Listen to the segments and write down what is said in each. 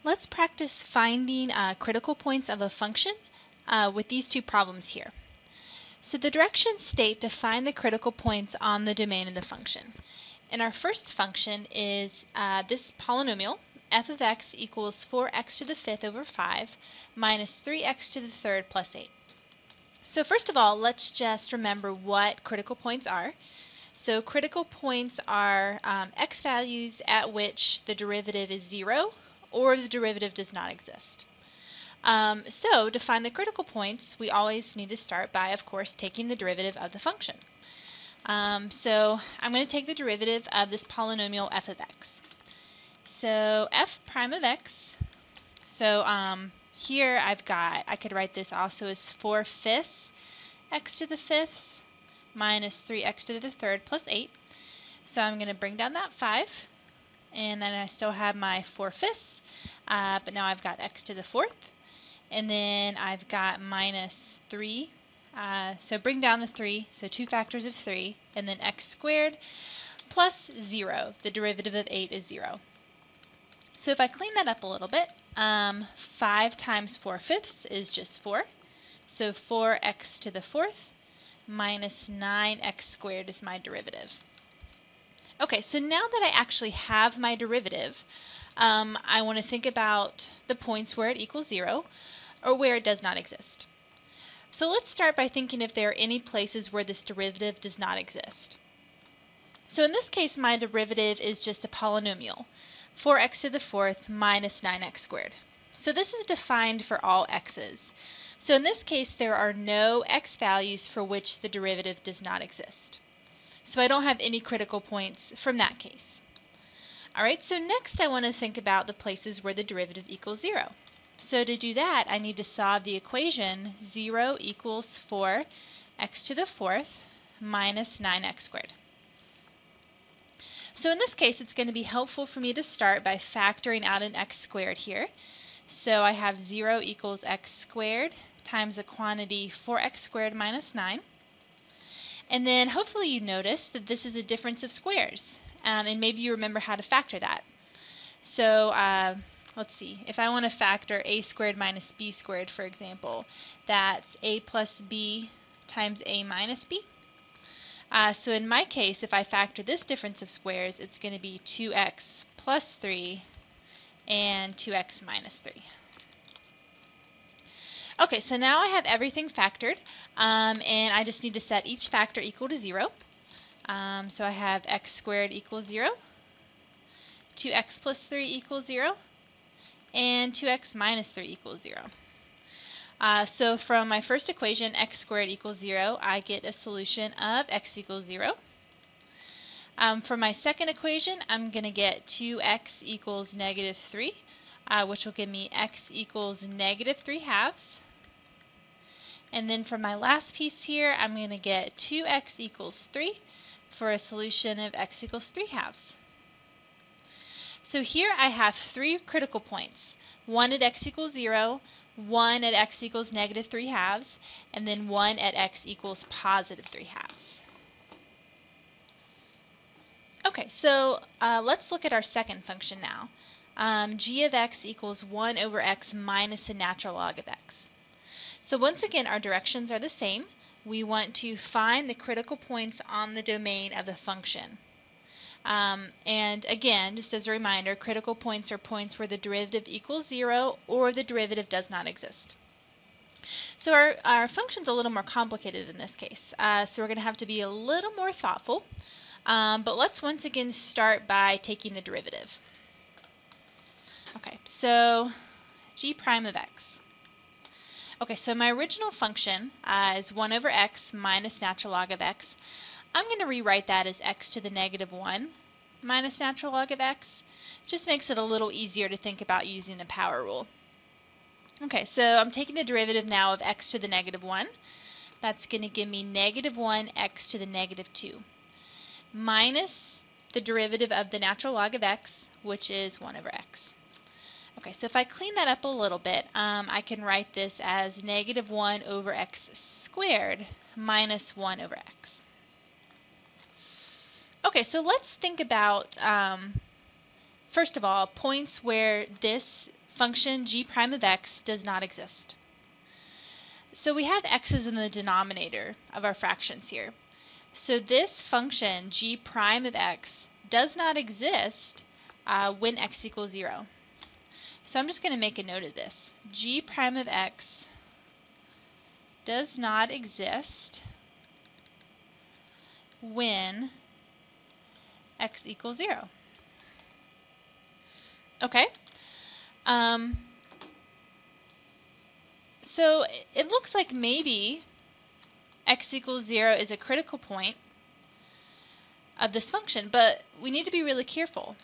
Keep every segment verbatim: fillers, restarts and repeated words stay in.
Let's practice finding uh, critical points of a function uh, with these two problems here. So the directions state to find the critical points on the domain of the function. And our first function is uh, this polynomial, f of x equals four x to the fifth over five minus three x to the third plus eight. So first of all, let's just remember what critical points are. So critical points are um, x values at which the derivative is zero or the derivative does not exist. Um, so to find the critical points, we always need to start by, of course, taking the derivative of the function. Um, so I'm going to take the derivative of this polynomial f of x. So f prime of x, so um, here I've got, I could write this also as four fifths x to the fifth minus three x to the third plus eight. So I'm going to bring down that five, and then I still have my four fifths, uh, but now I've got x to the fourth, and then I've got minus three. Uh, so bring down the three, so two factors of three, and then x squared plus zero. The derivative of eight is zero. So if I clean that up a little bit, um, five times four fifths is just four. So four x to the fourth minus nine x squared is my derivative. Okay, so now that I actually have my derivative, um, I want to think about the points where it equals zero or where it does not exist. So let's start by thinking if there are any places where this derivative does not exist. So in this case, my derivative is just a polynomial, four x to the fourth minus nine x squared. So this is defined for all x's. So in this case, there are no x values for which the derivative does not exist. So I don't have any critical points from that case. All right, so next I want to think about the places where the derivative equals zero. So to do that, I need to solve the equation zero equals four x to the fourth minus nine x squared. So in this case, it's going to be helpful for me to start by factoring out an x squared here. So I have zero equals x squared times a quantity four x squared minus nine. And then hopefully you notice that this is a difference of squares. Um, and maybe you remember how to factor that. So uh, let's see. If I want to factor a squared minus b squared, for example, that's a plus b times a minus b. Uh, so in my case, if I factor this difference of squares, it's going to be two x plus three and two x minus three. Okay, so now I have everything factored, um, and I just need to set each factor equal to zero. Um, so I have x squared equals zero, two x plus three equals zero, and two x minus three equals zero. Uh, so from my first equation, x squared equals zero, I get a solution of x equals zero. Um, for my second equation, I'm going to get two x equals negative three, uh, which will give me x equals negative three halves. And then for my last piece here, I'm going to get two x equals three for a solution of x equals three halves. So here I have three critical points, one at x equals zero, one at x equals negative three halves, and then one at x equals positive three halves. Okay, so uh, let's look at our second function now. Um, g of x equals one over x minus the natural log of x. So once again, our directions are the same. We want to find the critical points on the domain of the function. Um, and again, just as a reminder, critical points are points where the derivative equals zero or the derivative does not exist. So our, our function's a little more complicated in this case. Uh, so we're going to have to be a little more thoughtful. Um, but let's once again start by taking the derivative. Okay, so g prime of x. Okay, so my original function uh, is one over x minus natural log of x. I'm going to rewrite that as x to the negative one minus natural log of x. Just makes it a little easier to think about using the power rule. Okay, so I'm taking the derivative now of x to the negative one. That's going to give me negative one x to the negative two minus the derivative of the natural log of x, which is one over x. Okay, so if I clean that up a little bit, um, I can write this as negative one over x squared minus one over x. Okay, so let's think about, um, first of all, points where this function g prime of x does not exist. So we have x's in the denominator of our fractions here. So this function g prime of x does not exist uh, when x equals zero. So I'm just going to make a note of this. G prime of x does not exist when x equals zero. Okay. Um, so it looks like maybe x equals zero is a critical point of this function, but we need to be really careful.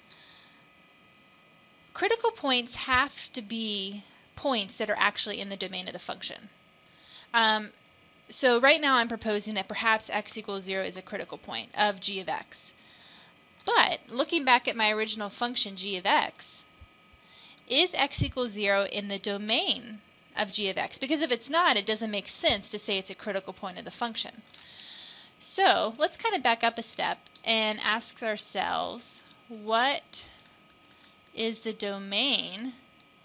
Critical points have to be points that are actually in the domain of the function. Um, so right now I'm proposing that perhaps x equals zero is a critical point of g of x. But looking back at my original function g of x, is x equals zero in the domain of g of x? Because if it's not, it doesn't make sense to say it's a critical point of the function. So let's kind of back up a step and ask ourselves, what is the domain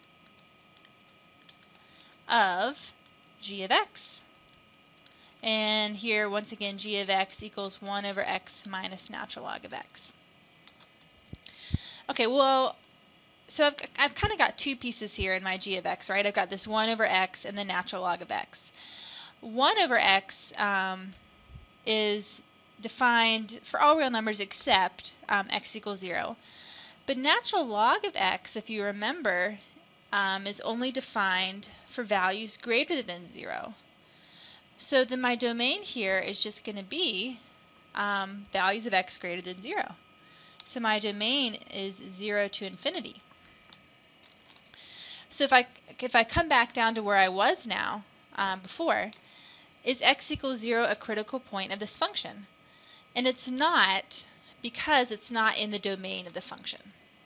of g of x? And here, once again, g of x equals one over x minus natural log of x. Okay, well, so I've, I've kind of got two pieces here in my g of x, right? I've got this one over x and the natural log of x. one over x um, is defined for all real numbers except um, x equals zero. But natural log of x, if you remember, um, is only defined for values greater than zero. So then my domain here is just going to be um, values of x greater than zero. So my domain is zero to infinity. So if I, if I come back down to where I was now um, before, is x equals zero a critical point of this function? And it's not, because it's not in the domain of the function.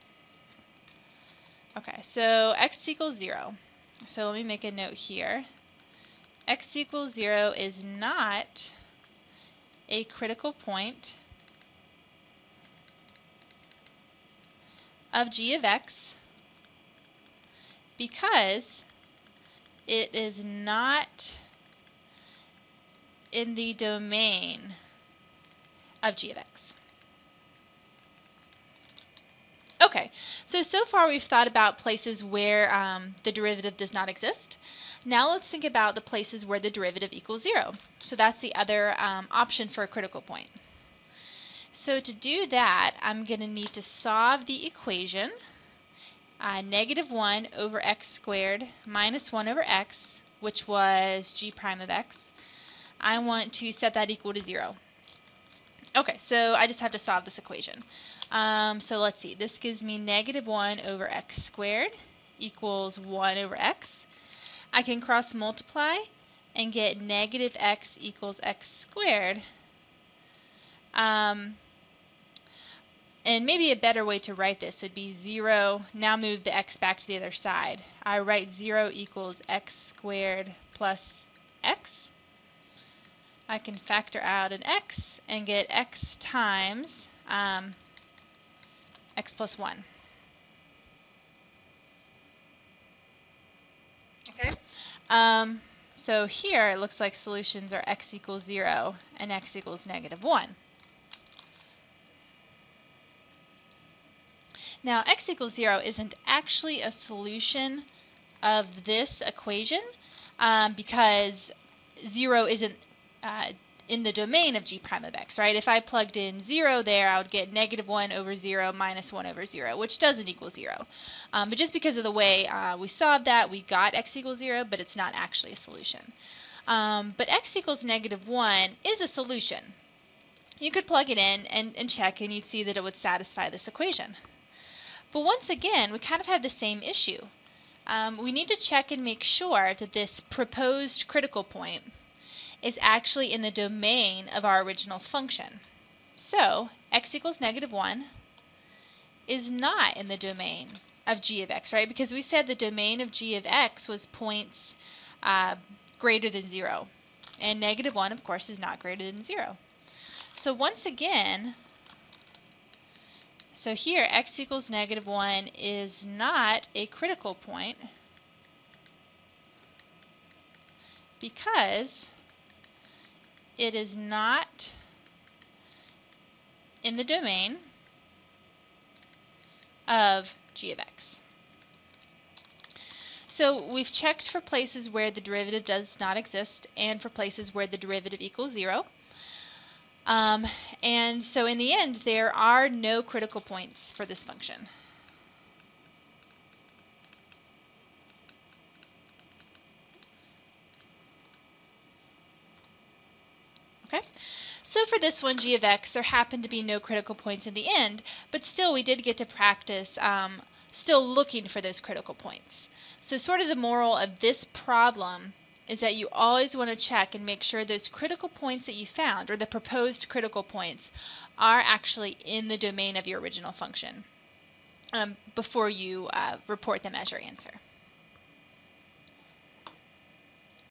Okay, so x equals zero. So let me make a note here. X equals zero is not a critical point of g of x because it is not in the domain of g of x. Okay, so so far we've thought about places where um, the derivative does not exist. Now let's think about the places where the derivative equals zero. So that's the other um, option for a critical point. So to do that, I'm going to need to solve the equation uh, negative one over x squared minus one over x, which was g prime of x. I want to set that equal to zero. Okay, so I just have to solve this equation. Um, so let's see, this gives me negative one over x squared equals one over x. I can cross multiply and get negative x equals x squared. Um, and maybe a better way to write this would be zero. Now move the x back to the other side. I write zero equals x squared plus x. I can factor out an x and get x times um, x plus one. Okay. Um, so here it looks like solutions are x equals zero and x equals negative one. Now x equals zero isn't actually a solution of this equation um, because zero isn't uh, in the domain of g prime of x, right? If I plugged in zero there, I would get negative one over zero minus one over zero, which doesn't equal zero. Um, but just because of the way uh, we solved that, we got x equals zero, but it's not actually a solution. Um, but x equals negative one is a solution. You could plug it in and, and check, and you'd see that it would satisfy this equation. But once again, we kind of have the same issue. Um, we need to check and make sure that this proposed critical point is actually in the domain of our original function. So x equals negative one is not in the domain of g of x, right? Because we said the domain of g of x was points uh, greater than zero. And negative one, of course, is not greater than zero. So once again, So here x equals negative one is not a critical point because it is not in the domain of g of x. So we've checked for places where the derivative does not exist and for places where the derivative equals zero. Um, and so in the end, there are no critical points for this function. Okay, so for this one, g of x, there happened to be no critical points in the end, but still we did get to practice um, still looking for those critical points. So sort of the moral of this problem is that you always want to check and make sure those critical points that you found, or the proposed critical points, are actually in the domain of your original function um, before you uh, report them as your answer.